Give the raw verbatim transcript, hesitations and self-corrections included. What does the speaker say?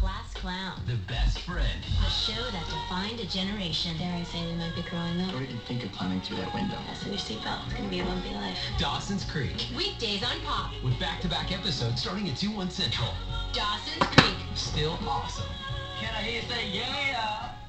Class Clown. The best friend. A show that defined a generation. Dare I say we might be growing up. Don't even think of climbing through that window. Fasten your seatbelt. It's going to be a bumpy life. Dawson's Creek. Weekdays on Pop. With back-to-back episodes starting at two one Central. Dawson's Creek. Still awesome. Can I hear you say yeah?